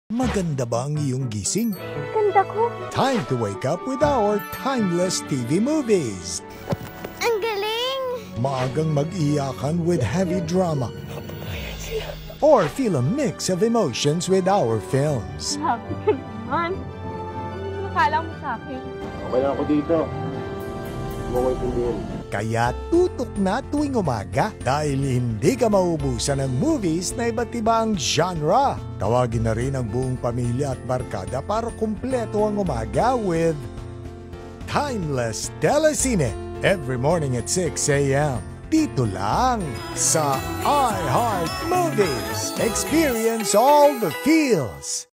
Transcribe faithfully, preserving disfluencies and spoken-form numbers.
Maganda ba ang iyong gising? Ganda ko. Time to wake up with our timeless T V movies. Ang galing! Maagang mag-iyakan with heavy drama. Or feel a mix of emotions with our films. Happy ka naman. Nakala mo sa akin. Okay lang ako dito. Huwag mo itindihin. Kaya tutok na tuwing umaga dahil hindi ka maubusan ng movies na iba't ibang genre. Tawagin na rin ang buong pamilya at barkada para kumpleto ang umaga with Timeless Telesine every morning at six a m Dito lang sa iHeart Movies. Experience all the feels.